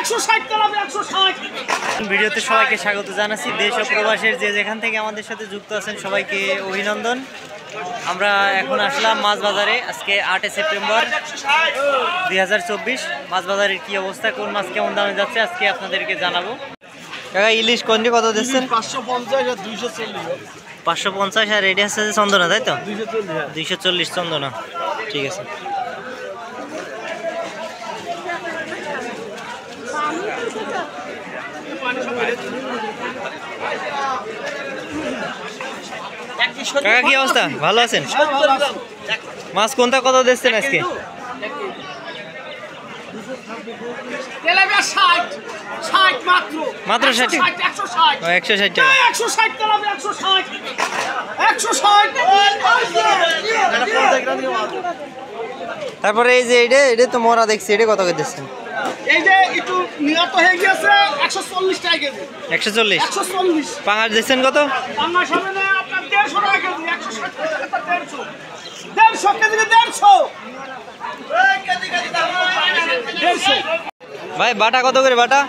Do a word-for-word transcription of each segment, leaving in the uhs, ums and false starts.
ভিডিওতে সবাইকে স্বাগত জানাচ্ছি। দেশ ও প্রবাসের যে যেখান থেকে আমাদের সাথে যুক্ত আছেন সবাইকে অভিনন্দন। আমরা এখন আসলাম মাছ বাজারে। আজকে আটই সেপ্টেম্বর দুই হাজার চব্বিশ। মাছ বাজারের কি অবস্থা, কোন মাছ কেমন দামে যাচ্ছে আজকে আপনাদেরকে জানাবো। কাকা ইলিশ কোনটি কত দিচ্ছেন? পাঁচশো পঞ্চাশ আর দুইশো চল্লিশ। পাঁচশো পঞ্চাশ আর রেডি আছে চন্দনা, তাই তো? দুইশো চল্লিশ চন্দনা, ঠিক আছে। কাকা কি অবস্থা, ভালো আছেন? মাছ কোনটা কত দিচ্ছেন আজকে? মাত্র ষাট, একশো ষাট টাকা। তারপরে এই যে এটা এটা তো মরা দেখছি, এটা কত করে দিচ্ছেন? একশো চল্লিশ। পাঙাশ দিচ্ছেন কত? ভাই বাটা কত করে? বাটা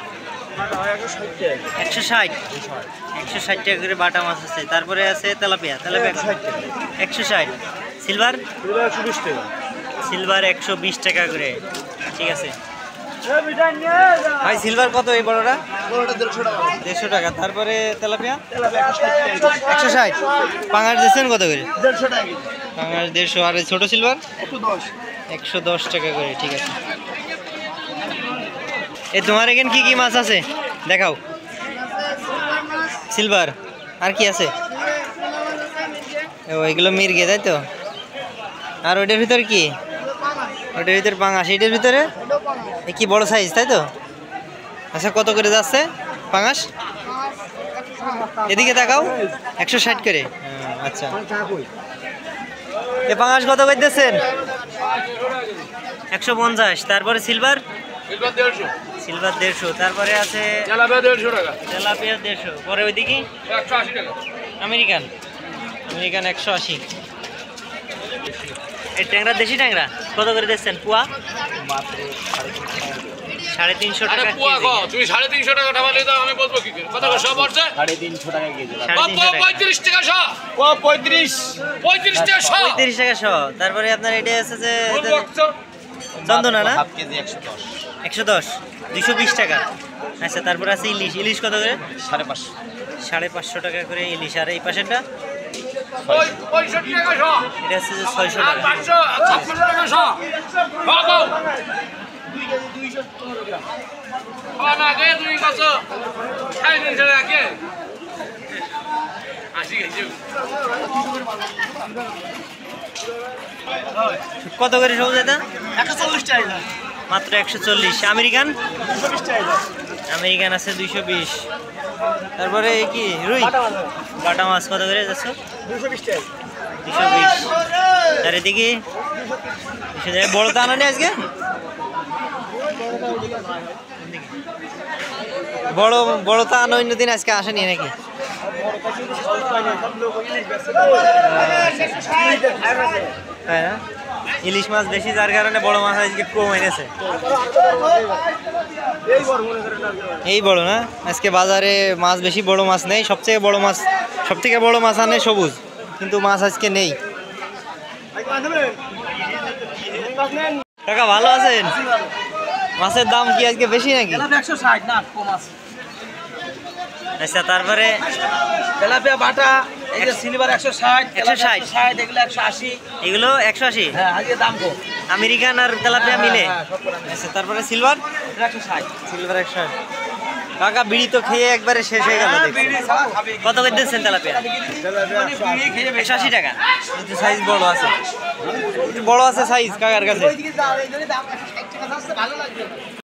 একশো ষাট, একশো ষাট টাকা করে বাটা মাছ আছে। তারপরে আছে তেলাপিয়া, তেলাপিয়া একশো ষাট। সিলভার সিলভার একশো বিশ টাকা করে, ঠিক আছে ভাই। সিলভার কত এই বড়টা? দেড়শো টাকা। তারপরে তেলাপিয়া একশো ষাট। পাঙাশ দিচ্ছেন কত করে? পাঙাশ দেড়শো। আর ছোট সিলভার একশো দশ টাকা করে, ঠিক আছে। এই তোমার এখানে কি কি মাছ আছে দেখাও। সিলভার আর কি আছে? ও এগুলো মির্গে, তাই তো? আর ওইটার ভিতরে কি? ওইটার ভিতরে পাঙাশ। এটার ভিতরে কি বড় সাইজ, তাই তো? আচ্ছা কত করে যাচ্ছে পাঙাশ? এদিকে তাকাও, একশো ষাট করে। আচ্ছা এ পাঙাশ কত করে দিচ্ছেন? একশো পঞ্চাশ। তারপরে সিলভার সিলভার দেড়শো। তারপরে আছে তেলাপিয়া দেড়শো। পরে ওইদিকে আমেরিকান আমেরিকান একশো আশি। এই ট্যাংরা দেশি ট্যাংরা কত করে দিচ্ছেন পুয়া? সাড়ে তিনশো টাকা। তুমি সাড়ে তিনশো টাকা আমি বলবো কি কত সব আছে? সাড়ে তিনশো টাকা কেজি। পঁয়ত্রিশ টাকা শ। পঁয়ত্রিশ পঁয়ত্রিশ টাকা শ। পঁয়ত্রিশ টাকা শ। তারপরে আপনার এটা আছে যে চন্দনা না, একশো দশ, দুইশো বিশ টাকা। আচ্ছা তারপরে আছে ইলিশ। ইলিশ কত করে? সাড়ে পাঁচশো সাড়ে পাঁচশো টাকা করে ইলিশ। আর এই পাশেরটা পঁয়ষট্টি টাকা শ। এটা হচ্ছে যে ছয়শো টাকা। ছাপ্পান্ন টাকা শ। কত করে সবুজ এটা? একশো চল্লিশ টাকা মাত্র একশো চল্লিশ। আমেরিকান আমেরিকান আছে দুইশো বিশ। তারপরে এই কি রুই বাটা মাছ কত করে যাচ্ছে? দুশো বিশ টাকা। দুশো বিশ। আর এদিকে বড় তো আনা নেই আজকে? বড় বড় তো আনা অন্য দিন, আজকে আসেনি নাকি? তাই না? ইলিশ মাছ বেশি যার কারণে বড় মাছ আজকে কম এনেছে। এই বড় না, আজকে বাজারে মাছ বেশি, বড় মাছ নেই। সবথেকে বড় মাছ সব থেকে বড় মাছ আনে সবুজ, কিন্তু মাছ আজকে নেই। কাকা ভালো আছেন? মাছের দাম কি আজকে বেশি নাকি? একশো ষাট না, কম আছে। আচ্ছা তারপরে তেলাপিয়া বাটা এই যে সিলভার একশো ষাট, একশো ষাট, এগুলো একশো আশি। এগুলো একশো আশি। হ্যাঁ আজকে দাম কম। আমেরিকান আর তেলাপিয়া মিলে। আচ্ছা তারপরে সিলভার একশো ষাট। সিলভার একশো ষাট। কাকা বিড়ি তো খেয়ে একবারে শেষ হয়ে গেল। কত করে দিচ্ছেন তেলাপিয়া? একশো আশি টাকা। কিন্তু সাইজ বড় আছে, বড় আছে সাইজ কাকার কাছে।